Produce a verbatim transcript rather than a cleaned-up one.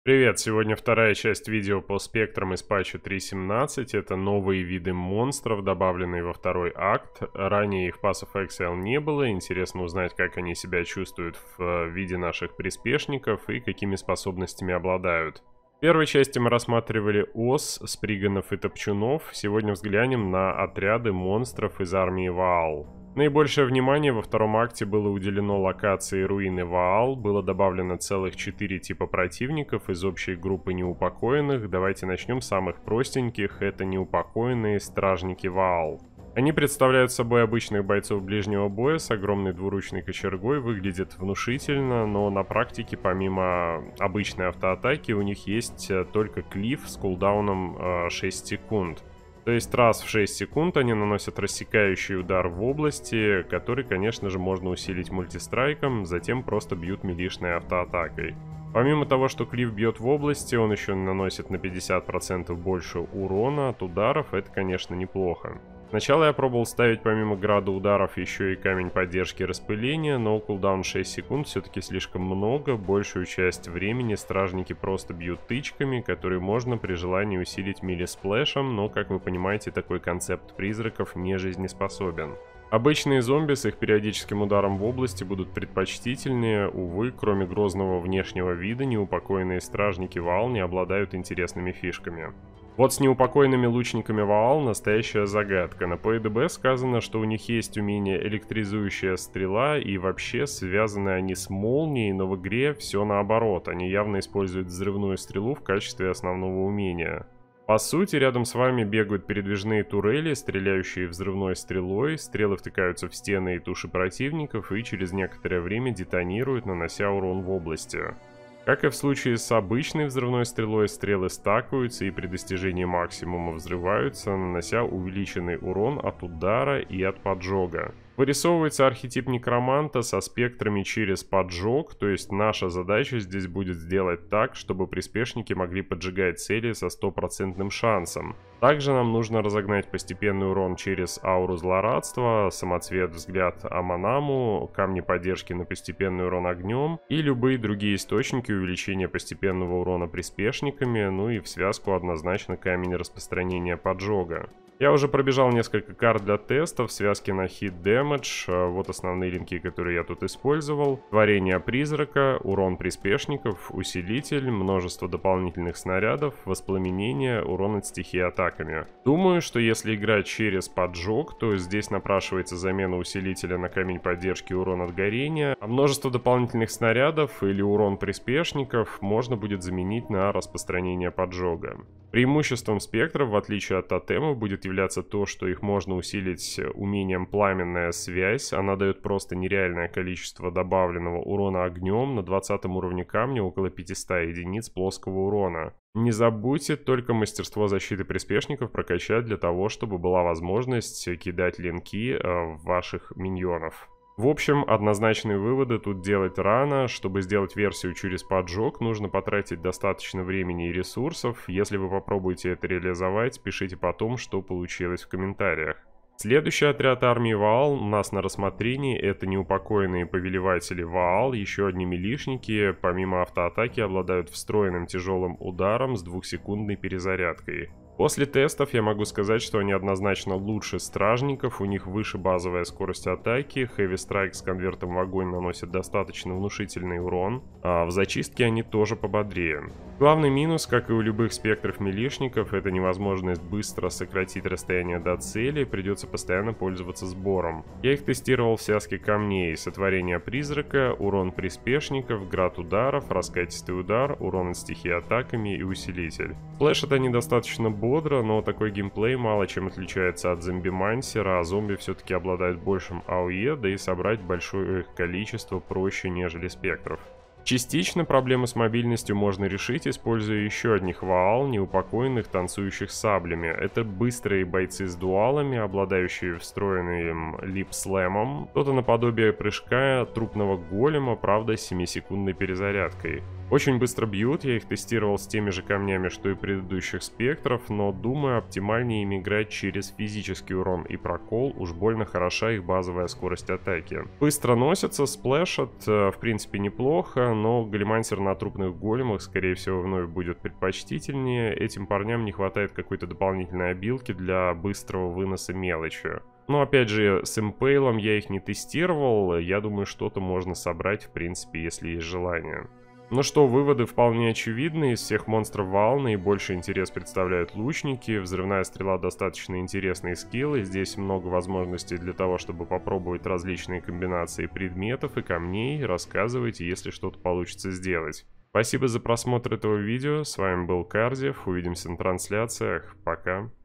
Привет, сегодня вторая часть видео по спектрам из патча три точка семнадцать. Это новые виды монстров, добавленные во второй акт. Ранее их в Pass of Exile не было. Интересно узнать, как они себя чувствуют в виде наших приспешников и какими способностями обладают. В первой части мы рассматривали ос, сприганов и топчунов. Сегодня взглянем на отряды монстров из армии Ваал. Наибольшее внимание во втором акте было уделено локации руины Ваал. Было добавлено целых четыре типа противников из общей группы неупокоенных. Давайте начнем с самых простеньких. Это неупокоенные стражники Ваал. Они представляют собой обычных бойцов ближнего боя с огромной двуручной кочергой, выглядят внушительно, но на практике помимо обычной автоатаки у них есть только клифф с кулдауном шесть секунд. То есть раз в шесть секунд они наносят рассекающий удар в области, который, конечно же, можно усилить мультистрайком, затем просто бьют милишной автоатакой. Помимо того, что клифф бьет в области, он еще наносит на пятьдесят процентов больше урона от ударов, это, конечно, неплохо. Сначала я пробовал ставить помимо града ударов еще и камень поддержки распыления, но кулдаун шесть секунд все-таки слишком много, большую часть времени стражники просто бьют тычками, которые можно при желании усилить мили-сплэшем, но, как вы понимаете, такой концепт призраков не жизнеспособен. Обычные зомби с их периодическим ударом в области будут предпочтительнее, увы, кроме грозного внешнего вида, неупокоенные стражники Ваал не обладают интересными фишками. Вот с неупокоенными лучниками Ваал настоящая загадка. На пи ди би сказано, что у них есть умение электризующая стрела, и вообще связаны они с молнией, но в игре все наоборот. Они явно используют взрывную стрелу в качестве основного умения. По сути, рядом с вами бегают передвижные турели, стреляющие взрывной стрелой, стрелы втыкаются в стены и туши противников и через некоторое время детонируют, нанося урон в области. Как и в случае с обычной взрывной стрелой, стрелы стакаются и при достижении максимума взрываются, нанося увеличенный урон от удара и от поджога. Вырисовывается архетип некроманта со спектрами через поджог, то есть наша задача здесь будет сделать так, чтобы приспешники могли поджигать цели со стопроцентным шансом. Также нам нужно разогнать постепенный урон через ауру злорадства, самоцвет взгляд Аманаму, камни поддержки на постепенный урон огнем и любые другие источники увеличения постепенного урона приспешниками, ну и в связку однозначно камень распространения поджога. Я уже пробежал несколько карт для тестов, связки на hit damage, вот основные линки, которые я тут использовал. Творение призрака, урон приспешников, усилитель, множество дополнительных снарядов, воспламенение, урон от стихии атаками. Думаю, что если играть через поджог, то здесь напрашивается замена усилителя на камень поддержки и урон от горения, а множество дополнительных снарядов или урон приспешников можно будет заменить на распространение поджога. Преимуществом спектров, в отличие от тотемов, будет являться то, что их можно усилить умением пламенная связь. Она дает просто нереальное количество добавленного урона огнем. На двадцатом уровне камня около пятисот единиц плоского урона. Не забудьте только мастерство защиты приспешников прокачать для того, чтобы была возможность кидать линки в ваших миньонов. В общем, однозначные выводы тут делать рано. Чтобы сделать версию через поджог, нужно потратить достаточно времени и ресурсов. Если вы попробуете это реализовать, пишите потом, что получилось в комментариях. Следующий отряд армии Ваал у нас на рассмотрении — это неупокоенные повелеватели Ваал, еще одни милишники, помимо автоатаки обладают встроенным тяжелым ударом с двухсекундной перезарядкой. После тестов я могу сказать, что они однозначно лучше стражников, у них выше базовая скорость атаки, Heavy Strike с конвертом в огонь наносит достаточно внушительный урон, а в зачистке они тоже пободрее. Главный минус, как и у любых спектров милишников, это невозможность быстро сократить расстояние до цели, придется постоянно пользоваться сбором. Я их тестировал в связке камней: сотворение призрака, урон приспешников, град ударов, раскатистый удар, урон от стихии атаками и усилитель. Флешат они достаточно бодро, но такой геймплей мало чем отличается от зомби-мансера, а зомби все-таки обладают большим АОЕ, да и собрать большое их количество проще, нежели спектров. Частично проблему с мобильностью можно решить, используя еще одних Ваал, неупокоенных, танцующих саблями. Это быстрые бойцы с дуалами, обладающие встроенным лип-слэмом, что-то наподобие прыжка трупного голема, правда с семисекундной перезарядкой. Очень быстро бьют, я их тестировал с теми же камнями, что и предыдущих спектров, но думаю, оптимальнее им играть через физический урон и прокол, уж больно хороша их базовая скорость атаки. Быстро носятся, сплэшат, в принципе неплохо, но галимансер на трупных големах, скорее всего, вновь будет предпочтительнее. Этим парням не хватает какой-то дополнительной обилки для быстрого выноса мелочи. Но опять же, с импейлом я их не тестировал, я думаю, что-то можно собрать, в принципе, если есть желание. Ну что, выводы вполне очевидны. Из всех монстров вал наибольший интерес представляют лучники. Взрывная стрела достаточно интересный скилл, и здесь много возможностей для того, чтобы попробовать различные комбинации предметов и камней. Рассказывайте, если что-то получится сделать. Спасибо за просмотр этого видео. С вами был Кардиев. Увидимся на трансляциях. Пока.